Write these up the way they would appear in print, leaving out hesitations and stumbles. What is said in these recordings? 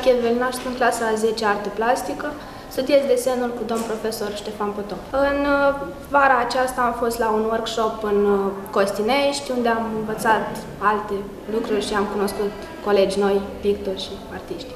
Gheorghe Velinaș, sunt clasa a 10 Arte Plastică. Studiez desenul cu domn profesor Ștefan Potop. În vara aceasta am fost la un workshop în Costinești, unde am învățat alte lucruri și am cunoscut colegi noi, pictori și artiști.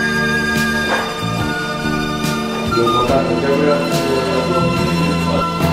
Importante,